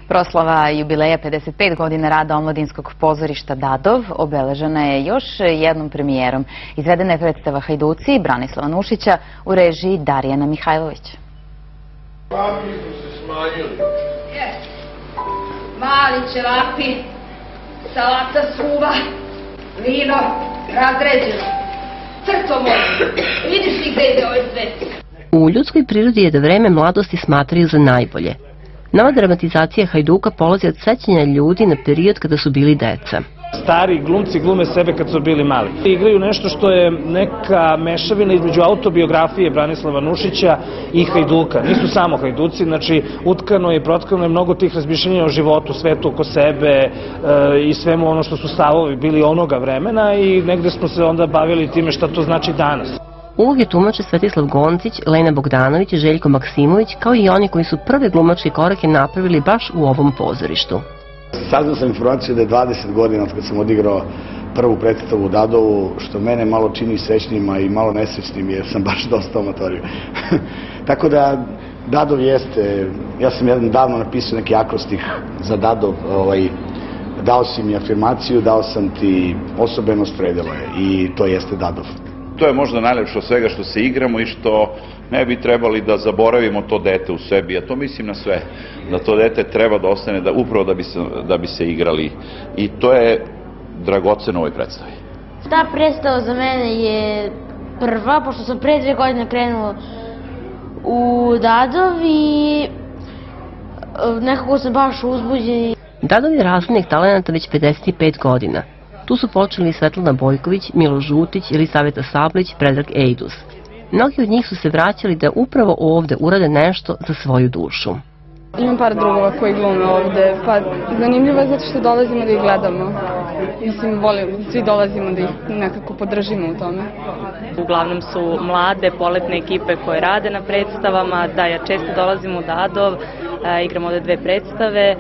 Proslava jubileja 55 godina rada Omladinskog pozorišta Dadov obeležena je još jednom premijerom. Izvedena je predstava Hajduci Branislava Nušića u režiji Darijana Mihajlovića. Papi su se smanjili. Mali ćevapi, salata suva, vino razređeno. Crto moje, vidiš li gde ide ovaj svet? U ljudskoj prirodi je da vreme mladosti smatraju za najbolje. Nova dramatizacija Hajduka polazi od sećanja ljudi na period kada su bili deca. Stari glumci glume sebe kad su bili mali. Igraju nešto što je neka mešavina između autobiografije Branislava Nušića i Hajduka. Nisu samo Hajduci, znači utkano i protkano je mnogo tih razmišljanja o životu, svetu oko sebe i svemu ono što su stavovi bili onoga vremena i negde smo se onda bavili time šta to znači danas. Uloge tumače Svetislav Goncić, Lena Bogdanović, Željko Maksimović, kao i oni koji su prve glumačke korake napravili baš u ovom pozorištu. Saznao sam informaciju da je 20 godina od kad sam odigrao prvu predstavu u Dadovu, što mene malo čini srećnima i malo nesrećnim jer sam baš dosta omatorio. Tako da Dadov jeste, ja sam jedan davno napisao neki akrostih za Dadov, dao si mi afirmaciju, dao sam ti osobenost, predelo je i to jeste Dadov. To je možda najlepše od svega što se igramo i što ne bi trebali da zaboravimo to dete u sebi, a to mislim na sve, da to dete treba da ostane upravo da bi se igrali i to je dragoceno u ovoj predstavi. Ta predstava za mene je prva, pošto sam pre 2 godine krenuo u Dadov i nekako sam baš uzbuđen. Dadov je razrednik talenata već 55 godina. Tu su počeli Svetlana Bojković, Milo Žutić, Elisaveta Sablić, Predrag Ejdus. Mnogi od njih su se vraćali da upravo ovde urade nešto za svoju dušu. Imam par drugova koji glume ovde, pa zanimljivo je zato što dolazimo da ih gledamo. Mislim, svi dolazimo da ih nekako podržimo u tome. Uglavnom su mlade, poletne ekipe koje rade na predstavama, da ja često dolazim u Dadov, igram ovde 2 predstave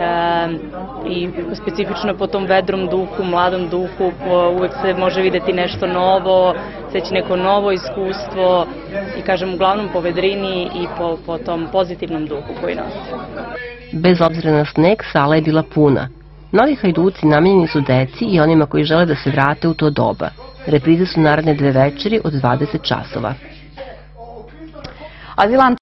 i specifično po tom vedrom duhu, mladom duhu, uvek se može videti nešto novo, steći neko novo iskustvo i kažem uglavnom po vedrini i po tom pozitivnom duhu koji nosi. Bez obzira na sneg, sala je bila puna. Novi Hajduci namenjeni su deci i onima koji žele da se vrate u to doba. Reprize su naredne 2 večeri od 20 časova.